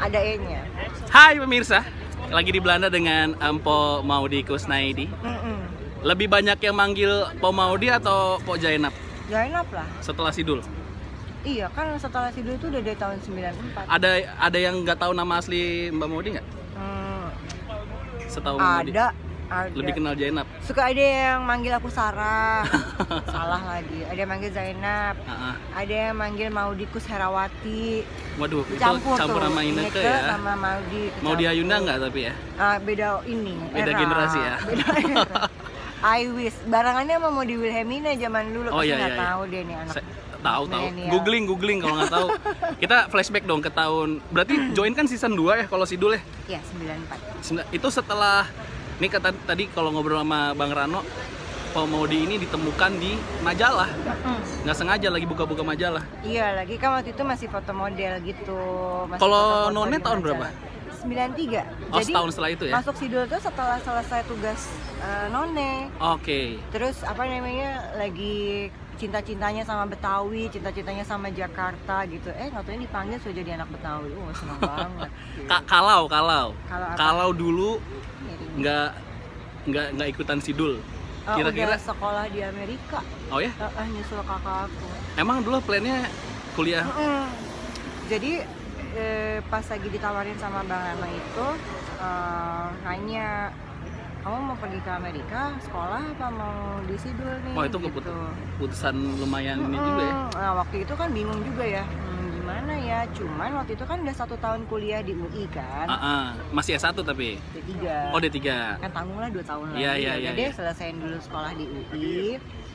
ada E-nya. Hai pemirsa, lagi di Belanda dengan Mpo Maudy Kusnaidi. Lebih banyak yang manggil Po Maudy atau Po Zainab? Zainab lah. Setelah Sidul? Iya kan setelah Sidul itu udah dari tahun 94. Ada yang nggak tahu nama asli Mbak Maudy nggak? Setahu Mbak Maudy? Ada. Lebih kenal Zainab. Suka ada yang manggil aku Sarah. Salah lagi. Ada yang manggil Zainab. Ada yang manggil Maudy Kusherawati. Waduh, Campur itu campur sama Ineke ya. Sama Maudy. Maudy Ayunda nggak tapi ya? Beda ini. Beda era. generasi ya. Beda era. I wish. Barangannya sama Maudy Wilhelmina zaman dulu. Oh iya, nggak iya. tahu deh nih anak. Tahu. Googling kalau nggak tahu. Kita flashback dong ke tahun. Berarti join kan season 2 ya kalau Sidul ya? Iya, 94. Itu setelah ini kata tadi kalau ngobrol sama Bang Rano, Po Maudy ini ditemukan di majalah. Nggak sengaja lagi buka-buka majalah. Iya, lagi kan waktu itu masih foto model gitu. Kalau None tahun berapa? 93. Oh, Jadi setahun setelah itu ya? Masuk Sidul tuh setelah selesai tugas None. Oke. Terus apa namanya, lagi cinta-cintanya sama Betawi, cinta-cintanya sama Jakarta gitu. Nggak tahu dipanggil sudah jadi anak Betawi. Senang banget. Kalau dulu nggak ikutan Sidul. Kira-kira udah sekolah di Amerika. Oh ya? Nyusul kakak aku. Emang dulu plannya kuliah? Jadi pas lagi ditawarin sama Bang Rama itu nanya, kamu mau pergi ke Amerika sekolah apa mau di Sidul nih? Oh itu gitu. keputusan lumayan ini juga ya? Nah waktu itu kan bingung juga ya, gimana ya, cuman waktu itu kan udah 1 tahun kuliah di UI kan. Masih S1 tapi? D3. Oh D3. Kan tanggung lah 2 tahun lagi. Iya. Jadi selesaiin dulu sekolah di UI,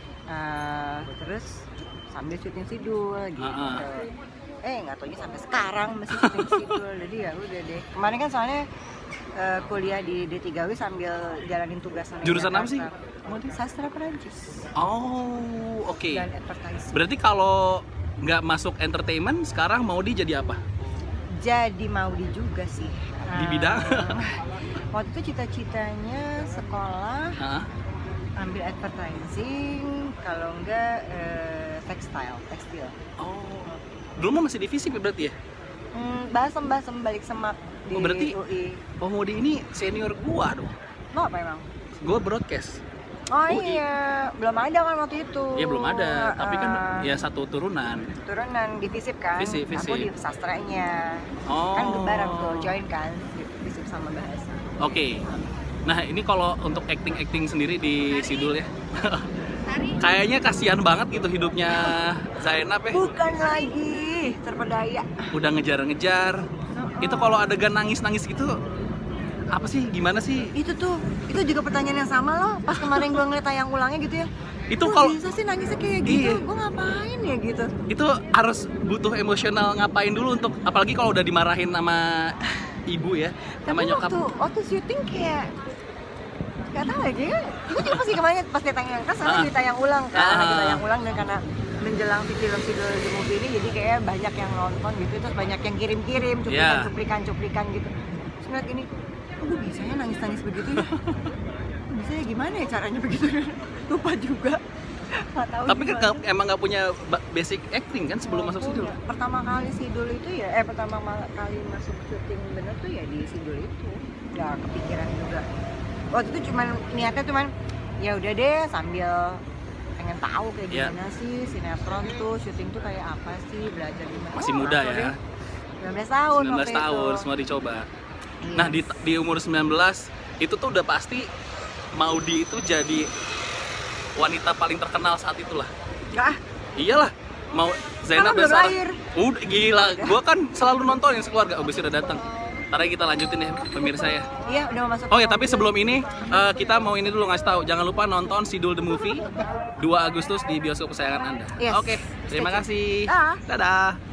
terus sambil syuting Sidul gitu. Nggak taunya sampai sekarang masih syuting Sidul. Jadi ya udah deh. Kemarin kan soalnya kuliah di D3W sambil jalanin tugas. Jurusan apa sih? Sastra Perancis. Oh, oke. Dan advertising. Berarti kalau nggak masuk entertainment, sekarang Maudy jadi apa? Jadi Maudy juga sih. Di bidang? Waktu itu cita-citanya sekolah ambil advertising, kalau enggak tekstil. Oh, dulu masih divisi berarti ya? Basem balik semak di berarti UI. Oh, Maudy ini senior gua dong. Lo apa emang? Gua broadcast. Oh UI. iya, belum ada kan waktu itu. Iya belum ada, tapi kan ya satu turunan. Turunan di FISIP kan. FISIP. Aku di sastranya. Oh. Kan bareng tuh, join kan FISIP sama bahasa. Oke. Nah ini kalau untuk acting sendiri di Sidul ya, kayaknya kasihan banget gitu hidupnya Zainab ya. Bukan lagi, terpedaya. Udah ngejar-ngejar. Itu kalau adegan nangis-nangis gitu, apa sih, gimana sih? Itu juga pertanyaan yang sama loh. Pas kemarin gue ngeliat tayang ulangnya gitu ya. Itu kalau bisa sih nangisnya kayak gitu, gue ngapain ya gitu. Itu harus butuh emosional ngapain dulu untuk, apalagi kalau udah dimarahin sama ibu ya, sama nyokap. Waktu syuting kayak nggak tahu ya, kayak gue juga pasti kemarin pas dia tayang kan sana ditayang ulang kan, lagi tayang ulang, dan karena menjelang film Sidul The Movie ini jadi kayak banyak yang nonton gitu, terus banyak yang kirim cuplikan gitu. Terus ngeliat ini, gue bisanya nangis begitu ya? Bisanya gimana ya caranya begitu? Lupa juga. Tapi kan emang nggak punya basic acting kan sebelum masuk Sidul? Pertama kali Sidul itu ya, pertama kali masuk syuting bener tuh ya di Sidul itu. Nggak kepikiran juga. Waktu itu niatnya ya udah deh sambil pengen tahu kayak gimana sih sinetron tuh, syuting tuh kayak apa sih, belajar gimana. Masih muda ya? 19 tahun 19 tahun, semua dicoba. Yes. Nah di umur 19 itu tuh udah pasti Maudy itu jadi wanita paling terkenal saat itulah. Iyalah, mau Zainab dan Sarah. Udah gila, gua kan selalu nontonin sekeluarga. Abis udah datang. Ntar kita lanjutin ya pemirsa ya. Iya, udah mau masuk. Oh ya, tapi sebelum ini kita mau ini dulu ngasih tahu, jangan lupa nonton Sidul The Movie 2 Agustus di bioskop kesayangan Anda. Yes. Oke, terima kasih. Dadah.